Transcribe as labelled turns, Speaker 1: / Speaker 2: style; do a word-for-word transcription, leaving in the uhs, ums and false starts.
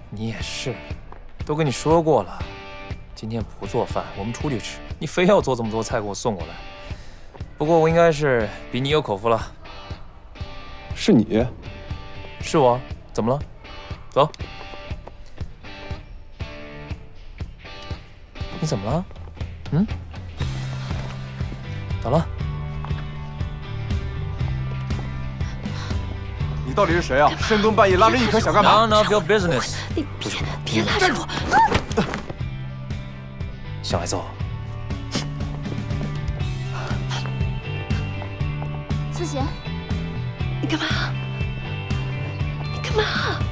Speaker 1: 你也是，都跟你说过了，今天不做饭，我们出去吃。你非要做这么多菜给我送过来。不过我应该是比你有口福了。
Speaker 2: 是你？
Speaker 1: 是我？怎么了？走。你怎么了？嗯？咋了？
Speaker 2: 你到底是谁啊？深更半夜拉着一可想干嘛
Speaker 1: ？None of your business。
Speaker 3: 你别别拉着我！
Speaker 1: 想挨揍？
Speaker 3: 思贤，你干嘛？你干嘛？